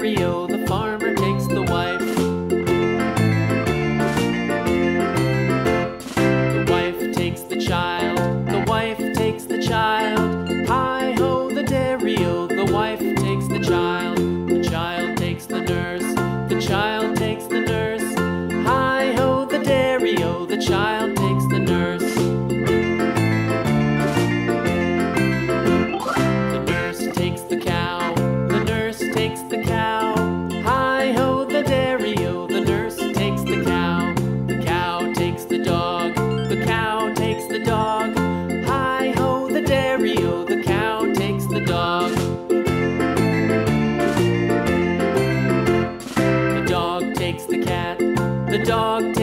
dairy-o, the farmer takes the wife. The wife takes the child, the wife takes the child. Hi-ho, the dairy-o, the wife takes the child. The child takes the nurse, the child takes the nurse. Hi-ho, the dairy-o, the child takes the nurse. The nurse takes the cow, the nurse takes the cow. Hi-ho, the dairy-o, the nurse takes the cow. The cow takes the dog, the cow takes the dog. Hi-ho, the dairy-o, the cow takes the dog. The dog takes the cat, the dog